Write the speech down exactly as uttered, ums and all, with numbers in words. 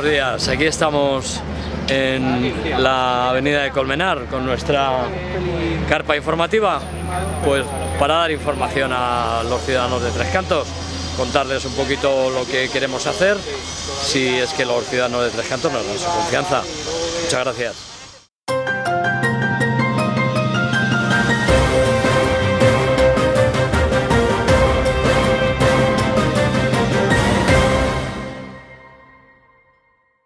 buenos días. Aquí estamos en la avenida de Colmenar con nuestra carpa informativa, pues para dar información a los ciudadanos de Tres Cantos, contarles un poquito lo que queremos hacer, si es que los ciudadanos de Tres Cantos nos dan su confianza. Muchas gracias.